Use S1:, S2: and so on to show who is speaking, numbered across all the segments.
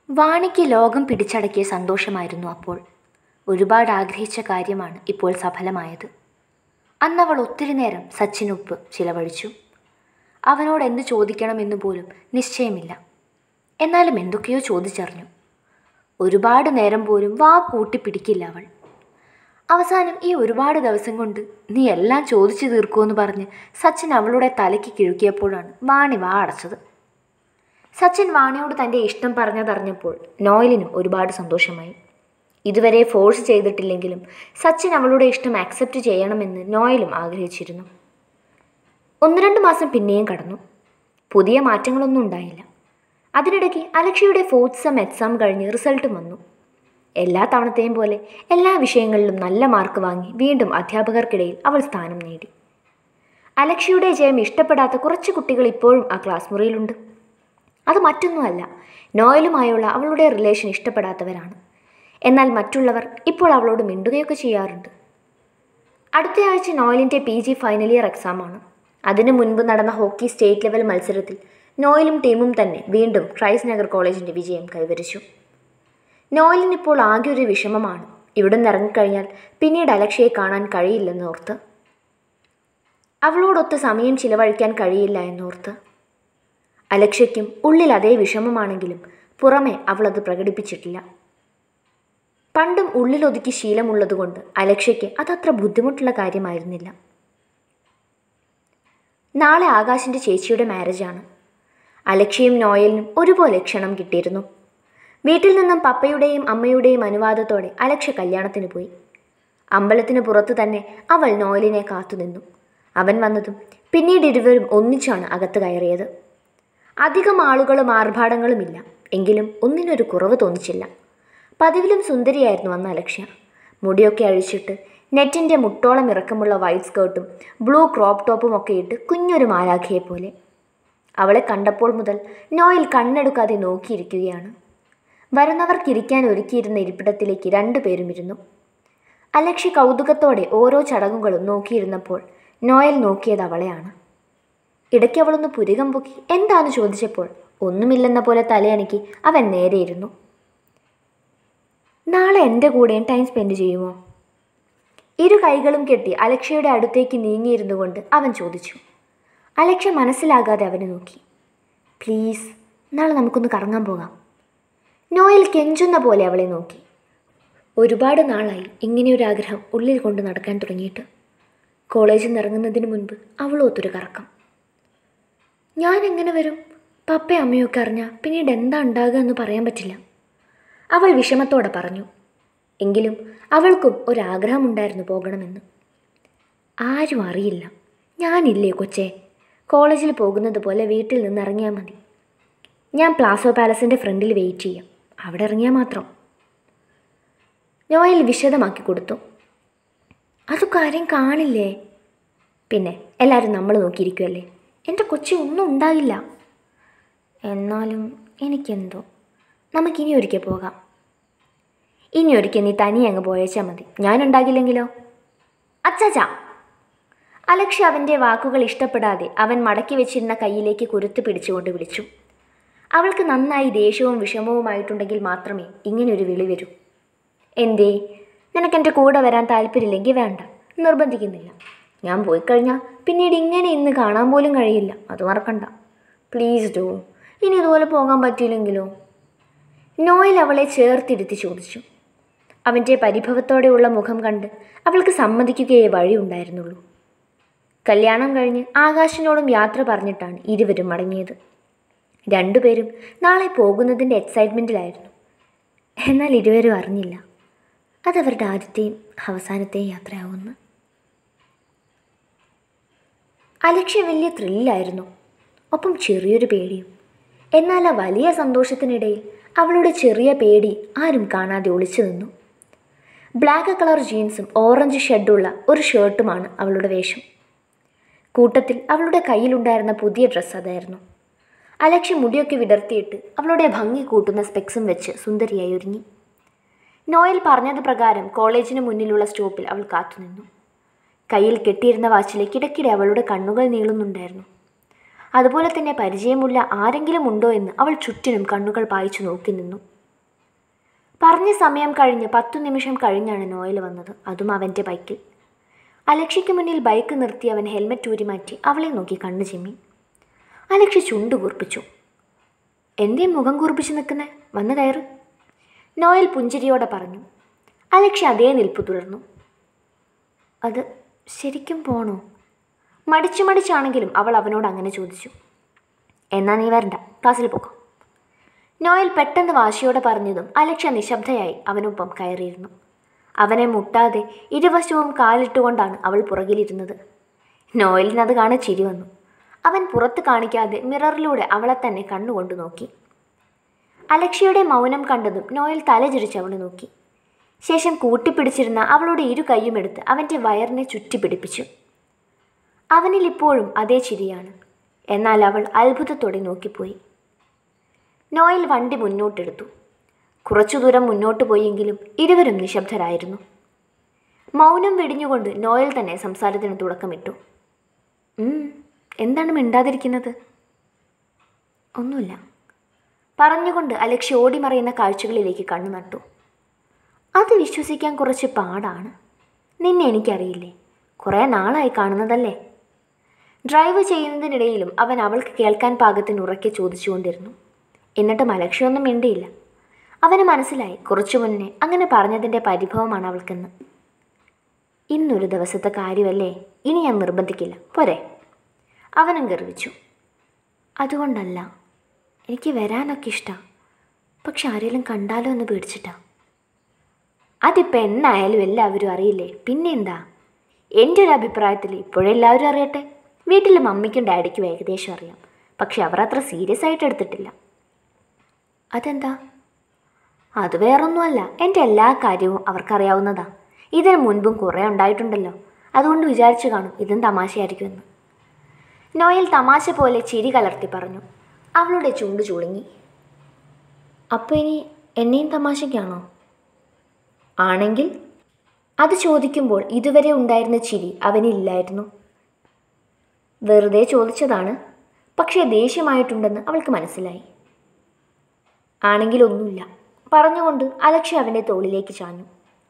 S1: വാണിക്ക് ലോകം പിടിച്ചടക്കിയ സന്തോഷമായിരുന്നു അപ്പോൾ. ഒരുപാട് ആഗ്രഹിച്ച കാര്യമാണ് ഇപ്പോൾ സഫലമായത്. അന്നവൾ ഒത്തിരി നേരം സച്ചിനൊപ്പ് ചിലവഴിച്ചു. അവനോട് എന്ത് ചോദിക്കണമെന്ന് പോലും നിശ്ചയമില്ല. എന്നാലും എന്തൊക്കെയോ ചോദിച്ചറിഞ്ഞു. ഒരുപാട് നേരം പോലും വാ കൂട്ടിപ്പിടിക്കില്ല അവൾ. അവസാനം ഈ ഒരുപാട് ദിവസം കൊണ്ട് നീ എല്ലാം ചോദിച്ചു തീർക്കുമെന്ന് പറഞ്ഞ് സച്ചിൻ അവളുടെ തലയ്ക്ക് കിഴുക്കിയപ്പോഴാണ് വാണി വാ അടച്ചത്. സച്ചിൻ വാണിയോട് തൻ്റെ ഇഷ്ടം പറഞ്ഞതറിഞ്ഞപ്പോൾ നോയലിനും ഒരുപാട് സന്തോഷമായി. ഇതുവരെ ഫോഴ്സ് ചെയ്തിട്ടില്ലെങ്കിലും സച്ചിൻ അവളുടെ ഇഷ്ടം ആക്സെപ്റ്റ് ചെയ്യണമെന്ന് നോയലും ആഗ്രഹിച്ചിരുന്നു. 1-2 മാസം പിന്നെയും കടന്നു. പുതിയ മാറ്റങ്ങളൊന്നും ഉണ്ടായില്ല. അതിനിടയ്ക്ക് അലക്ഷയുടെ 4th സെം എക്സാം കഴിഞ്ഞ് റിസൾട്ടും വന്നു. എല്ലാ തവണത്തെയും പോലെ എല്ലാ വിഷയങ്ങളിലും നല്ല മാർക്ക് വാങ്ങി വീണ്ടും അധ്യാപകർക്കിടയിൽ അവൾ സ്ഥാനം നേടി. അലക്ഷയുടെ ജയം ഇഷ്ടപ്പെടാത്ത കുറച്ച് കുട്ടികൾ ഇപ്പോഴും ആ ക്ലാസ് മുറിയിലുണ്ട്. അത് മറ്റൊന്നുമല്ല, നോയലുമായുള്ള അവളുടെ റിലേഷൻ ഇഷ്ടപ്പെടാത്തവരാണ്. എന്നാൽ മറ്റുള്ളവർ ഇപ്പോൾ അവളോട് മിണ്ടുകയൊക്കെ ചെയ്യാറുണ്ട്. അടുത്തയാഴ്ച നോയലിൻ്റെ PG ഫൈനൽ ഇയർ എക്സാമാണ്. അതിനു മുൻപ് നടന്ന ഹോക്കി സ്റ്റേറ്റ് ലെവൽ മത്സരത്തിൽ നോയലും ടീമും തന്നെ വീണ്ടും ക്രൈസ്റ്റ് നഗർ കോളേജിൻ്റെ വിജയം കൈവരിച്ചു. നോയലിനിപ്പോൾ ആകെ ഒരു വിഷമമാണ്, ഇവിടെ നിന്ന് ഇറങ്ങിക്കഴിഞ്ഞാൽ പിന്നീട് അലക്ഷയെ കാണാൻ കഴിയില്ലെന്നോർത്ത്, അവളോടൊത്ത് സമയം ചിലവഴിക്കാൻ കഴിയില്ല എന്നോർത്ത്. അലക്ഷയ്ക്കും ഉള്ളിൽ അതേ വിഷമമാണെങ്കിലും പുറമെ അവളത് പ്രകടിപ്പിച്ചിട്ടില്ല. പണ്ടും ഉള്ളിലൊതുക്കി ശീലമുള്ളതുകൊണ്ട് അലക്ഷയ്ക്ക് അതത്ര ബുദ്ധിമുട്ടുള്ള കാര്യമായിരുന്നില്ല. നാളെ ആകാശിൻ്റെ ചേച്ചിയുടെ മാരേജാണ്. അലക്ഷയും നോയലിനും ഒരുപോലെ ക്ഷണം കിട്ടിയിരുന്നു. വീട്ടിൽ നിന്നും പപ്പയുടെയും അമ്മയുടെയും അനുവാദത്തോടെ അലക്ഷ കല്യാണത്തിന് പോയി. അമ്പലത്തിന് പുറത്ത് തന്നെ അവൾ നോയലിനെ കാത്തുനിന്നു. അവൻ വന്നതും പിന്നീട് ഇരുവരും ഒന്നിച്ചാണ് അകത്ത് കയറിയത്. അധികം ആളുകളും ആർഭാടങ്ങളുമില്ല, എങ്കിലും ഒന്നിനൊരു കുറവ് തോന്നിച്ചില്ല. പതിവിലും സുന്ദരിയായിരുന്നു അന്ന് അലക്ഷ. മുടിയൊക്കെ അഴിച്ചിട്ട് നെറ്റിൻ്റെ മുട്ടോളം ഇറക്കമുള്ള വൈറ്റ് സ്കേർട്ടും ബ്ലൂ ക്രോപ്പ് ടോപ്പും ഒക്കെ ഇട്ട് കുഞ്ഞൊരു മാലാഖയെ പോലെ. അവളെ കണ്ടപ്പോൾ മുതൽ നോയൽ കണ്ണെടുക്കാതെ നോക്കിയിരിക്കുകയാണ്. വരുന്നവർക്കിരിക്കാൻ ഒരുക്കിയിരുന്ന ഇരിപ്പിടത്തിലേക്ക് 2 പേരും ഇരുന്നു. അലക്ഷ കൗതുകത്തോടെ ഓരോ ചടങ്ങുകളും നോക്കിയിരുന്നപ്പോൾ നോയൽ നോക്കിയത് അവളെയാണ്. ഇടയ്ക്ക് അവളൊന്ന് പുരികം പൊക്കി എന്താണെന്ന് ചോദിച്ചപ്പോൾ ഒന്നുമില്ലെന്ന പോലെ തലയനക്കി അവൻ നേരെയിരുന്നു. നാളെ എൻ്റെ കൂടെയും ടൈം സ്പെൻഡ് ചെയ്യുമോ? 2 കൈകളും കെട്ടി അലക്ഷയുടെ അടുത്തേക്ക് നീങ്ങിയിരുന്നു കൊണ്ട് അവൻ ചോദിച്ചു. അലക്ഷ മനസ്സിലാകാതെ അവനെ നോക്കി. പ്ലീസ്, നാളെ നമുക്കൊന്ന് കറങ്ങാൻ പോകാം. നോയൽ കെഞ്ചുന്ന പോലെ അവളെ നോക്കി. ഒരുപാട് നാളായി ഇങ്ങനെയൊരാഗ്രഹം ഉള്ളിൽ കൊണ്ട് നടക്കാൻ തുടങ്ങിയിട്ട്. കോളേജിൽ നിന്ന് ഇറങ്ങുന്നതിന് മുൻപ് അവളൊത്തൊരു കറക്കം. ഞാൻ എങ്ങനെ വരും? പപ്പയും അമ്മയൊക്കെ അറിഞ്ഞാൽ പിന്നീട് എന്താ ഉണ്ടാകുക എന്ന് പറയാൻ പറ്റില്ല, അവൾ വിഷമത്തോടെ പറഞ്ഞു. എങ്കിലും അവൾക്കും ഒരാഗ്രഹമുണ്ടായിരുന്നു പോകണമെന്ന്. ആരും അറിയില്ല. ഞാനില്ലേ കൊച്ചേ, കോളേജിൽ പോകുന്നത് പോലെ വീട്ടിൽ നിന്ന് ഇറങ്ങിയാൽ മതി. ഞാൻ പ്ലാസോ പാലസിൻ്റെ ഫ്രണ്ടിൽ വെയിറ്റ് ചെയ്യാം, അവിടെ ഇറങ്ങിയാൽ മാത്രം. നോയൽ വിശദമാക്കി കൊടുത്തു. അതൊക്കെ ആരെയും കാണില്ലേ? പിന്നെ എല്ലാവരും നമ്മൾ നോക്കിയിരിക്കുമല്ലേ, എൻ്റെ കൊച്ചി ഒന്നും ഉണ്ടാകില്ല. എന്നാലും എനിക്കെന്തോ, നമുക്കിനി ഒരിക്കൽ പോകാം. ഇനി ഒരിക്കൽ നീ തനി അങ്ങ് പോയേച്ചാൽ മതി, ഞാനുണ്ടാകില്ലെങ്കിലോ? അച്ചാച്ചാ! അലക്ഷ അവൻ്റെ വാക്കുകൾ ഇഷ്ടപ്പെടാതെ അവൻ മടക്കി വെച്ചിരുന്ന കയ്യിലേക്ക് കുരുത്ത് പിടിച്ചുകൊണ്ട് വിളിച്ചു. അവൾക്ക് നന്നായി ദേഷ്യവും വിഷമവുമായിട്ടുണ്ടെങ്കിൽ മാത്രമേ ഇങ്ങനെയൊരു വിളി വരൂ. എന്തേ, നിനക്കെൻ്റെ കൂടെ വരാൻ താല്പര്യമില്ലെങ്കിൽ വേണ്ട, നിർബന്ധിക്കുന്നില്ല. ഞാൻ പോയിക്കഴിഞ്ഞാൽ പിന്നീട് ഇങ്ങനെ ഇന്ന് കാണാൻ പോലും കഴിയില്ല, അത് മറക്കണ്ട. പ്ലീസ് ഡോ, ഇനി ഇതുപോലെ പോകാൻ പറ്റിയില്ലെങ്കിലോ? നോയൽ അവളെ ചേർത്തിരുത്തി ചോദിച്ചു. അവൻ്റെ പരിഭവത്തോടെയുള്ള മുഖം കണ്ട് അവൾക്ക് സമ്മതിക്കുകയേ വഴിയുണ്ടായിരുന്നുള്ളൂ. കല്യാണം കഴിഞ്ഞ് ആകാശിനോടും യാത്ര പറഞ്ഞിട്ടാണ് ഇരുവരും മടങ്ങിയത്. 2 പേരും നാളെ പോകുന്നതിൻ്റെ എക്സൈറ്റ്മെൻറ്റിലായിരുന്നു. എന്നാൽ ഇരുവരും അറിഞ്ഞില്ല അതവരുടെ ആദ്യത്തെയും അവസാനത്തെയും യാത്രയാവുമെന്ന്. അലക്ഷ വലിയ ത്രില്ലായിരുന്നു, ഒപ്പം ചെറിയൊരു പേടിയും. എന്നാൽ ആ വലിയ സന്തോഷത്തിനിടയിൽ അവളുടെ ചെറിയ പേടി ആരും കാണാതെ ഒളിച്ചു നിന്നു. ബ്ലാക്ക് കളർ ജീൻസും ഓറഞ്ച് ഷെഡുള്ള ഒരു ഷർട്ടുമാണ് അവളുടെ വേഷം. കൂട്ടത്തിൽ അവളുടെ കയ്യിലുണ്ടായിരുന്ന പുതിയ ഡ്രസ്സ് അതായിരുന്നു. അലക്ഷ മുടിയൊക്കെ വിടർത്തിയിട്ട് അവളുടെ ഭംഗി കൂട്ടുന്ന സ്പെക്സും വെച്ച് സുന്ദരിയായി ഒരുങ്ങി. നോയൽ പറഞ്ഞത് പ്രകാരം കോളേജിന് മുന്നിലുള്ള സ്റ്റോപ്പിൽ അവൾ കാത്തുനിന്നു. കയ്യിൽ കെട്ടിയിരുന്ന വാച്ചിലേക്ക് ഇടയ്ക്കിടെ അവളുടെ കണ്ണുകൾ നീളുന്നുണ്ടായിരുന്നു. അതുപോലെ തന്നെ പരിചയമുള്ള ആരെങ്കിലും ഉണ്ടോ എന്ന് അവൾ ചുറ്റിനും കണ്ണുകൾ പായിച്ചു നോക്കി നിന്നു. പറഞ്ഞ സമയം കഴിഞ്ഞ് 10 നിമിഷം കഴിഞ്ഞാണ് നോയൽ വന്നത്, അതും അവൻ്റെ ബൈക്കിൽ. അലക്ഷ്യയ്ക്ക് മുന്നിൽ ബൈക്ക് നിർത്തി അവൻ ഹെൽമെറ്റ് ഊരി മാറ്റി അവളെ നോക്കി കണ്ണു ചിമ്മി. അലക്ഷ്യ ചുണ്ടു കൂർപ്പിച്ചു. എന്തേ മുഖം കൂർപ്പിച്ച് നിൽക്കുന്നേ? വന്ന് കയറ്, നോയൽ പുഞ്ചിരിയോടെ പറഞ്ഞു. അലക്ഷ്യ അതേ നിൽപ്പ് തുടർന്നു. അത് ശരിക്കും പോണോ? മടിച്ചാണെങ്കിലും അവൾ അവനോട് അങ്ങനെ ചോദിച്ചു. എന്നാ നീ വരണ്ട, ക്ലാസ്സിൽ പോകാം. നോയൽ പെട്ടെന്ന് വാശിയോടെ പറഞ്ഞതും അലക്ഷ്യ നിശബ്ദയായി അവനൊപ്പം കയറിയിരുന്നു. അവനെ മുട്ടാതെ ഇരുവശവും കാലിട്ടുകൊണ്ടാണ് അവൾ പുറകിലിരുന്നത്. നോയലിനത് കാണാൻ ചിരി വന്നു. അവൻ പുറത്ത് കാണിക്കാതെ മിററിലൂടെ അവളെ തന്നെ കണ്ണുകൊണ്ട് നോക്കി. അലക്ഷ്യയുടെ മൗനം കണ്ടതും നോയൽ തലചിരിച്ച് അവളെ നോക്കി. ശേഷം കൂട്ടിപ്പിടിച്ചിരുന്ന അവളുടെ ഇരു കൈയുമെടുത്ത് അവൻ്റെ വയറിനെ ചുറ്റിപ്പിടിപ്പിച്ചു. അവനിൽ ഇപ്പോഴും അതേ ചിരിയാണ്. എന്നാൽ അവൾ അത്ഭുതത്തോടെ നോക്കിപ്പോയി. നോയൽ വണ്ടി മുന്നോട്ടെടുത്തു. കുറച്ചു ദൂരം മുന്നോട്ട് പോയെങ്കിലും ഇരുവരും നിശബ്ദരായിരുന്നു. മൗനം വെടിഞ്ഞുകൊണ്ട് നോയൽ തന്നെ സംസാരത്തിന് തുടക്കമിട്ടു. എന്താണ് മിണ്ടാതിരിക്കുന്നത്? ഒന്നുമില്ല പറഞ്ഞുകൊണ്ട് അലക്ഷ്യ ഓടിമറയുന്ന കാഴ്ചകളിലേക്ക് കണ്ണു നട്ടു. അത് വിശ്വസിക്കാൻ കുറച്ച് പാടാണ്. നിന്നെ എനിക്കറിയില്ലേ, കുറേ നാളായി കാണുന്നതല്ലേ. ഡ്രൈവ് ചെയ്യുന്നതിനിടയിലും അവൻ അവൾക്ക് കേൾക്കാൻ പാകത്തിന് ഉറക്കെ ചോദിച്ചുകൊണ്ടിരുന്നു. എന്നിട്ടും അലക്ഷ്യൊന്നും മിണ്ടിയില്ല. അവന് മനസ്സിലായി കുറച്ചു മുന്നേ അങ്ങനെ പറഞ്ഞതിൻ്റെ പരിഭവമാണ് അവൾക്കെന്ന്. ഇന്നൊരു ദിവസത്തെ കാര്യമല്ലേ, ഇനി ഞാൻ നിർബന്ധിക്കില്ല, പോരെ? അവനും ഗർവിച്ചു. അതുകൊണ്ടല്ല, എനിക്ക് വരാനൊക്കെ ഇഷ്ടമാണ്, പക്ഷെ ആരെങ്കിലും കണ്ടാലോ എന്ന് പേടിച്ചിട്ടാ. അതിപ്പോൾ എന്നായാലും എല്ലാവരും അറിയില്ലേ, പിന്നെ എന്താ? എൻ്റെ ഒരു അഭിപ്രായത്തിൽ ഇപ്പോഴെല്ലാവരും അറിയട്ടെ. വീട്ടിൽ മമ്മിക്കും ഡാഡിക്കും ഏകദേശം അറിയാം, പക്ഷെ അവർ അത്ര സീരിയസ് ആയിട്ട് എടുത്തിട്ടില്ല. അതെന്താ? അത് വേറൊന്നുമല്ല, എൻ്റെ എല്ലാ കാര്യവും അവർക്കറിയാവുന്നതാ. ഇതിന് മുൻപും കുറേ ഉണ്ടായിട്ടുണ്ടല്ലോ, അതുകൊണ്ട് വിചാരിച്ചു കാണും ഇതും തമാശയായിരിക്കുമെന്ന്. നോയൽ തമാശ പോലെ ചിരി കലർത്തി പറഞ്ഞു. അവളുടെ ചുണ്ട് ചുളുങ്ങി. അപ്പോൾ ഇനി എന്നെയും തമാശയ്ക്കാണോ? ആണെങ്കിൽ? അത് ചോദിക്കുമ്പോൾ ഇതുവരെ ഉണ്ടായിരുന്ന ചിരി അവനില്ലായിരുന്നു. വെറുതെ ചോദിച്ചതാണ്, പക്ഷേ ദേഷ്യമായിട്ടുണ്ടെന്ന് അവൾക്ക് മനസ്സിലായി. ആണെങ്കിലൊന്നുമില്ല പറഞ്ഞുകൊണ്ട് അലക്ഷ്യ അവൻ്റെ തോളിലേക്ക് ചാഞ്ഞു.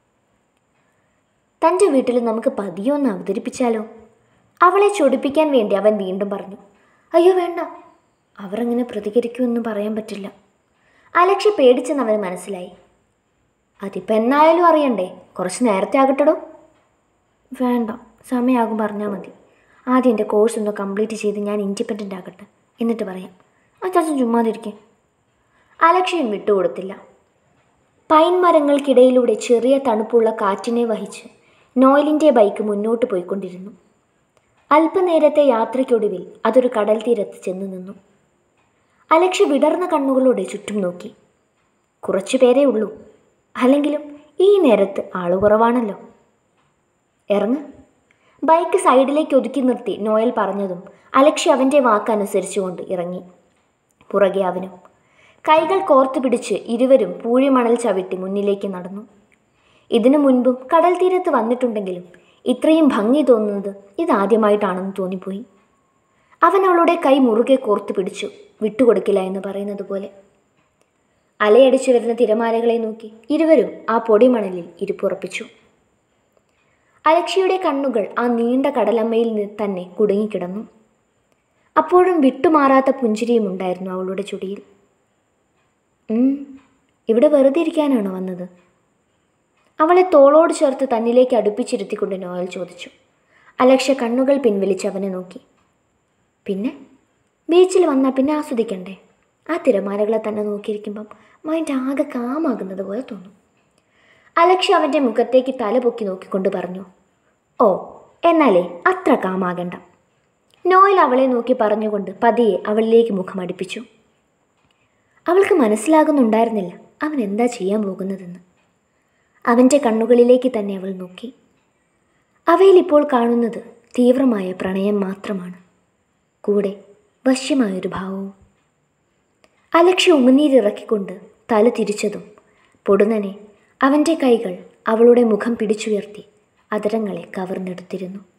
S1: തൻ്റെ വീട്ടിൽ നമുക്ക് പതിയൊന്ന് അവതരിപ്പിച്ചാലോ? അവളെ ചൊടിപ്പിക്കാൻ വേണ്ടി അവൻ വീണ്ടും പറഞ്ഞു. അയ്യോ വേണ്ട, അവർ അങ്ങനെ പ്രതികരിക്കുമെന്ന് പറയാൻ പറ്റില്ല. അലക്ഷ്യ പേടിച്ചെന്ന് അവന് മനസ്സിലായി. അതിപ്പോൾ എന്നായാലും അറിയണ്ടേ, കുറച്ച് നേരത്തെ ആകട്ടടോ. വേണ്ട, സമയമാകും പറഞ്ഞാൽ മതി. ആദ്യം എൻ്റെ കോഴ്സ് ഒന്ന് കംപ്ലീറ്റ് ചെയ്ത് ഞാൻ ഇൻഡിപെൻഡൻ്റ് ആകട്ടെ, എന്നിട്ട് പറയാം. അച്ചാച്ചൻ ചുമ്മാതിരിക്കേ. അലക്ഷ്യൻ വിട്ടുകൊടുത്തില്ല. പൈൻ മരങ്ങൾക്കിടയിലൂടെ ചെറിയ തണുപ്പുള്ള കാറ്റിനെ വഹിച്ച് നോയലിൻ്റെ ബൈക്ക് മുന്നോട്ട് പോയിക്കൊണ്ടിരുന്നു. അല്പനേരത്തെ യാത്രയ്ക്കൊടുവിൽ അതൊരു കടൽ തീരത്ത് ചെന്നു നിന്നു. അലക്ഷ്യ വിടർന്ന കണ്ണുകളോടെ ചുറ്റും നോക്കി. കുറച്ചു പേരേ ഉള്ളൂ, അല്ലെങ്കിലും ഈ നേരത്ത് ആളുകുറവാണല്ലോ. ഇറങ്ങ്. ബൈക്ക് സൈഡിലേക്ക് ഒതുക്കി നിർത്തി നോയൽ പറഞ്ഞതും അലക്ഷ്യ അവൻ്റെ വാക്കനുസരിച്ചുകൊണ്ട് ഇറങ്ങി. പുറകെ അവനും. കൈകൾ കോർത്തു പിടിച്ച് ഇരുവരും പൂഴിമണൽ ചവിട്ടി മുന്നിലേക്ക് നടന്നു. ഇതിനു മുൻപും കടൽ തീരത്ത് വന്നിട്ടുണ്ടെങ്കിലും ഇത്രയും ഭംഗി തോന്നുന്നത് ഇതാദ്യമായിട്ടാണെന്ന് തോന്നിപ്പോയി. അവൻ അവളുടെ കൈ മുറുകെ കോർത്തു പിടിച്ചു, വിട്ടുകൊടുക്കില്ല എന്ന് പറയുന്നത് പോലെ. അലയടിച്ചു വരുന്ന തിരമാലകളെ നോക്കി ഇരുവരും ആ പൊടിമണലിൽ ഇരിപ്പുറപ്പിച്ചു. അലക്ഷ്യയുടെ കണ്ണുകൾ ആ നീണ്ട കടലമ്മയിൽ തന്നെ കുടുങ്ങിക്കിടന്നു. അപ്പോഴും വിട്ടുമാറാത്ത പുഞ്ചിരിയും ഉണ്ടായിരുന്നു അവളുടെ ചുടിയിൽ. ഇവിടെ വെറുതെ ഇരിക്കാനാണോ വന്നത്? അവളെ തോളോട് ചേർത്ത് തന്നിലേക്ക് അടുപ്പിച്ചിരുത്തിക്കൊണ്ട് നോയൽ ചോദിച്ചു. അലക്ഷ്യ കണ്ണുകൾ പിൻവലിച്ച് അവനെ നോക്കി. പിന്നെ ബീച്ചിൽ വന്നാൽ പിന്നെ ആസ്വദിക്കണ്ടേ? ആ തിരമാലകളെ തന്നെ നോക്കിയിരിക്കുമ്പം മൈൻഡ് ആകെ കാമാകുന്നത് പോലെ തോന്നും. അലക്ഷ്യ അവൻ്റെ മുഖത്തേക്ക് തല പൊക്കി നോക്കിക്കൊണ്ട് പറഞ്ഞു. ഓ, എന്നാലേ അത്ര കാമാകണ്ട. നോയൽ അവളെ നോക്കി പറഞ്ഞുകൊണ്ട് പതിയെ അവളിലേക്ക് മുഖം അടുപ്പിച്ചു. അവൾക്ക് മനസ്സിലാകുന്നുണ്ടായിരുന്നില്ല അവൻ എന്താ ചെയ്യാൻ പോകുന്നതെന്ന്. അവൻ്റെ കണ്ണുകളിലേക്ക് തന്നെ അവൾ നോക്കി. അവയിൽ ഇപ്പോൾ കാണുന്നത് തീവ്രമായ പ്രണയം മാത്രമാണ്, കൂടെ വശ്യമായൊരു ഭാവവും. അലക്ഷ്യ ഉമിനീരിറക്കിക്കൊണ്ട് തല തിരിച്ചതും പൊടുന്നനെ അവൻ്റെ കൈകൾ അവളുടെ മുഖം പിടിച്ചുയർത്തി അതരങ്ങളെ കവർന്നെടുത്തിരുന്നു.